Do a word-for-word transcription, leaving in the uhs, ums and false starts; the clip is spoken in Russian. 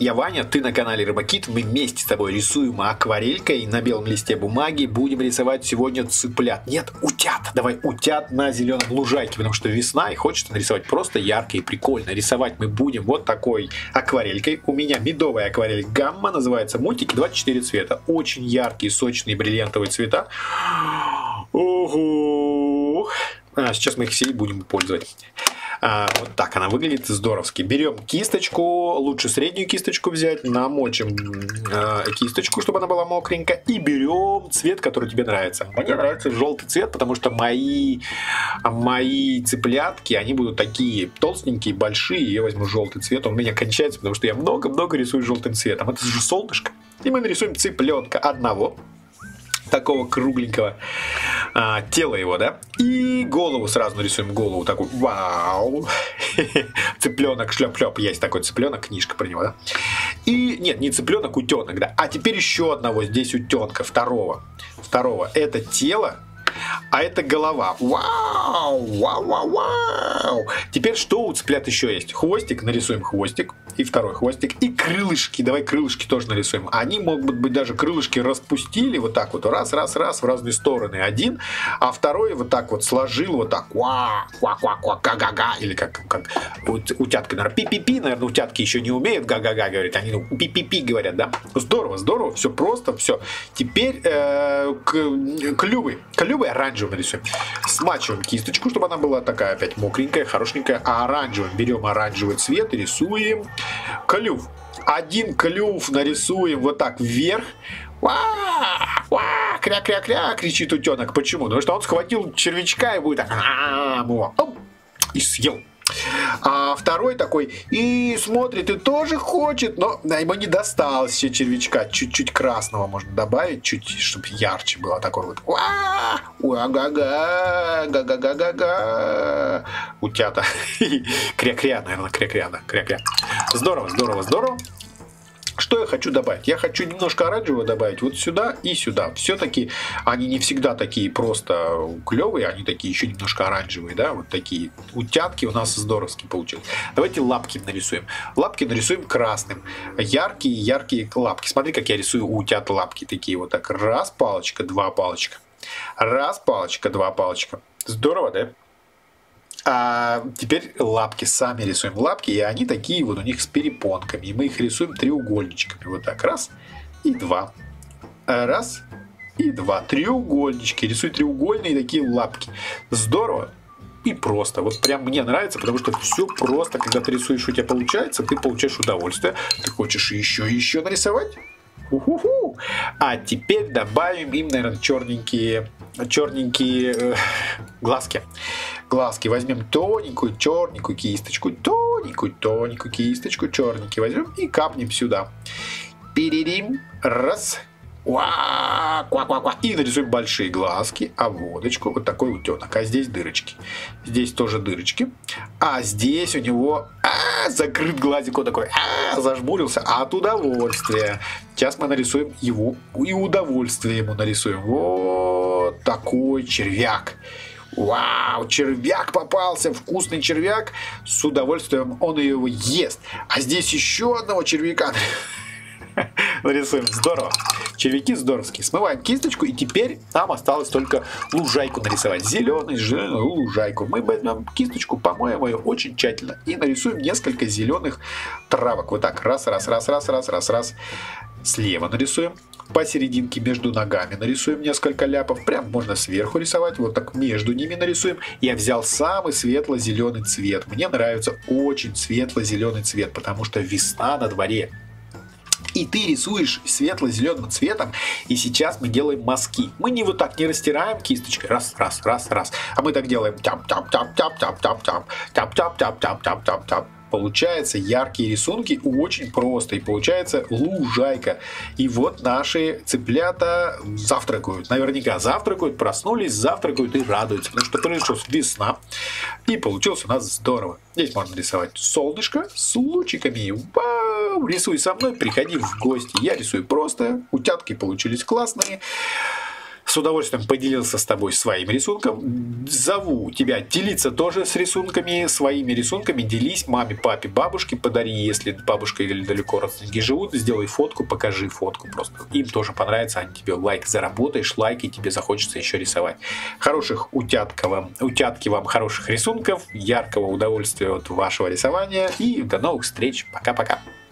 я Ваня, ты на канале Рыбакит. Мы вместе с тобой рисуем акварелькой на белом листе бумаги. Будем рисовать сегодня цыплят. Нет, утят. Давай утят на зеленом лужайке, потому что весна и хочется нарисовать просто ярко и прикольно. Рисовать мы будем вот такой акварелькой. У меня медовая акварель гамма, называется мультики, двадцать четыре цвета. Очень яркие, сочные, бриллиантовые цвета. Ого! А, сейчас мы их все и будем пользовать. А, вот так она выглядит здоровски. Берем кисточку, лучше среднюю кисточку взять, намочим э, кисточку, чтобы она была мокренькая, и берем цвет, который тебе нравится. Мне нравится желтый цвет, потому что мои, мои цыплятки, они будут такие толстенькие, большие, я возьму желтый цвет, он у меня кончается, потому что я много-много рисую желтым цветом. Это же солнышко. И мы нарисуем цыпленка одного, такого кругленького, а, тело его, да, и голову сразу нарисуем, голову такую, вау, цыпленок, шлеп-шлеп, есть такой цыпленок, книжка про него, да, и, нет, не цыпленок, утенок, да, а теперь еще одного здесь утенка, второго, второго, это тело, а это голова. Вау! Вау, вау, вау! Теперь что у цыплят еще есть? Хвостик, нарисуем хвостик. И второй хвостик. И крылышки. Давай крылышки тоже нарисуем. Они могут быть даже крылышки распустили вот так вот. Раз, раз, раз в разные стороны. Один. А второй вот так вот сложил вот так. Ва, ва, ва, ва, га-га-га. Или как, как утятка, наверное. Пи-пи-пи. Наверное, утятки еще не умеют га-га-га говорить. Они ну, пи-пи-пи говорят, да? Здорово, здорово. Все просто, все. Теперь э, клювы. Клювы оранжевым нарисуем. Смачиваем кисточку, чтобы она была такая опять мокренькая, хорошенькая. А оранжевым берем оранжевый цвет и рисуем клюв. Один клюв нарисуем вот так вверх. Ва, ва, кря-кря-кря, кричит утенок. Почему? Потому что он схватил червячка и будет так, и съел. А второй такой и смотрит, и тоже хочет, но ему не досталось еще червячка. Чуть-чуть красного можно добавить, чуть, чтобы ярче было. Такой вот. Га-га-га, га-га-га-га-га. Утята. Кря-кря, наверное, кря-кря, да, кря-кря. Здорово, здорово, здорово. Что я хочу добавить? Я хочу немножко оранжевого добавить вот сюда и сюда. Все-таки они не всегда такие просто клевые, они такие еще немножко оранжевые, да, вот такие утятки у нас здоровски получились. Давайте лапки нарисуем. Лапки нарисуем красным. Яркие, яркие лапки. Смотри, как я рисую у утят лапки такие вот так. Раз палочка, два палочка. Раз палочка, два палочка. Здорово, да? А теперь лапки, сами рисуем лапки, и они такие вот у них с перепонками. И мы их рисуем треугольничками. Вот так, раз и два. Раз и два. Треугольнички. Рисуй треугольные такие лапки. Здорово и просто. Вот прям мне нравится, потому что все просто. Когда ты рисуешь, у тебя получается, ты получаешь удовольствие. Ты хочешь еще и еще нарисовать? У-ху-ху. А теперь добавим им, наверное, черненькие, черненькие э, глазки. Глазки возьмем тоненькую, черненькую кисточку, тоненькую, тоненькую кисточку, черненький возьмем и капнем сюда. Перерим, раз, уа, ква, ква, ква. И нарисуем большие глазки, а водочку, вот такой утенок. А здесь дырочки. Здесь тоже дырочки. А здесь у него а, закрыт глазик, он такой а, зажмурился от удовольствия. Сейчас мы нарисуем его, и удовольствие ему нарисуем. Вот такой червяк. Вау, червяк попался, вкусный червяк. С удовольствием он его ест. А здесь еще одного червяка нарисуем. Здорово. Червяки здоровские. Смываем кисточку, и теперь нам осталось только лужайку нарисовать. Зеленый, зеленую лужайку. Мы возьмем кисточку, помоем ее очень тщательно и нарисуем несколько зеленых травок. Вот так. Раз, раз, раз, раз, раз, раз, раз. Слева нарисуем. Посерединке между ногами нарисуем несколько ляпов. Прям можно сверху рисовать. Вот так между ними нарисуем. Я взял самый светло-зеленый цвет. Мне нравится очень светло-зеленый цвет, потому что весна на дворе. И ты рисуешь светло-зеленым цветом. И сейчас мы делаем мазки. Мы не вот так не растираем кисточкой. Раз, раз, раз, раз. А мы так делаем. Тяп-тяп-тяп-тяп-тяп-тяп. Тяп-тяп-тяп-тяп-тяп-тяп. Получаются яркие рисунки, очень просто, и получается лужайка. И вот наши цыплята завтракают, наверняка завтракают, проснулись, завтракают и радуются, потому что пришла весна, и получилось у нас здорово. Здесь можно рисовать солнышко с лучиками. Вау! Рисуй со мной, приходи в гости. Я рисую просто, утятки получились классные. С удовольствием поделился с тобой своим рисунком. Зову тебя делиться тоже с рисунками, своими рисунками. Делись маме, папе, бабушке, подари, если бабушка или далеко родственники живут, сделай фотку, покажи фотку просто. Им тоже понравится, они тебе лайк заработаешь, лайк, и тебе захочется еще рисовать. Хороших утятка вам, утятки вам хороших рисунков, яркого удовольствия от вашего рисования, и до новых встреч. Пока-пока.